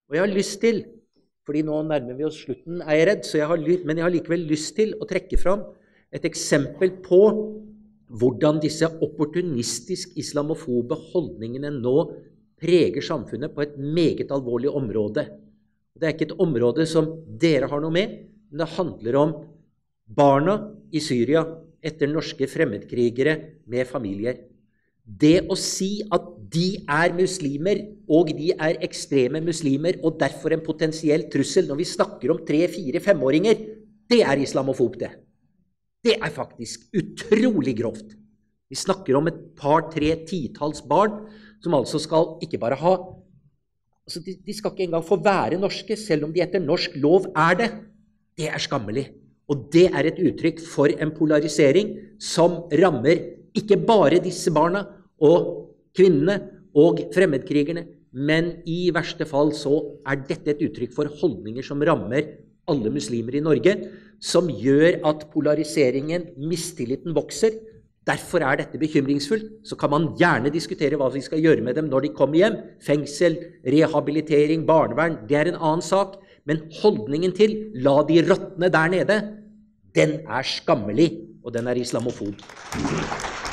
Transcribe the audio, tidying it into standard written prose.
Og jeg har lyst til, fordi nå nærmer vi oss slutten, er jeg redd, men jeg har likevel lyst til å trekke fram et eksempel på hvordan disse opportunistisk islamofobe holdningene nå preger samfunnet på et meget alvorlig område. Det er ikke et område som dere har noe med, men det handler om barna i Syria etter norske fremmedkrigere med familier. Det å si at de er muslimer, og de er ekstreme muslimer, og derfor en potensiell trussel når vi snakker om 3, 4, 5-åringer, det er islamofob det. Det er faktisk utrolig grovt. Vi snakker om et par, 3 titalls barn, som altså skal ikke bare ha, altså de skal ikke engang få være norske, selv om de etter norsk lov er det. Det er skammelig. Og det er et uttrykk for en polarisering som rammer ikke bare disse barna og kvinnene og fremmedkrigerne, men i verste fall så er dette et uttrykk for holdninger som rammer alle muslimer i Norge, som gjør at polariseringen, mistilliten vokser. Derfor er dette bekymringsfullt. Så kan man gjerne diskutere hva vi skal gjøre med dem når de kommer hjem. Fengsel, rehabilitering, barnevern, det er en annen sak. Men holdningen til la de råtne der nede, den er skammelig, og den er islamofob.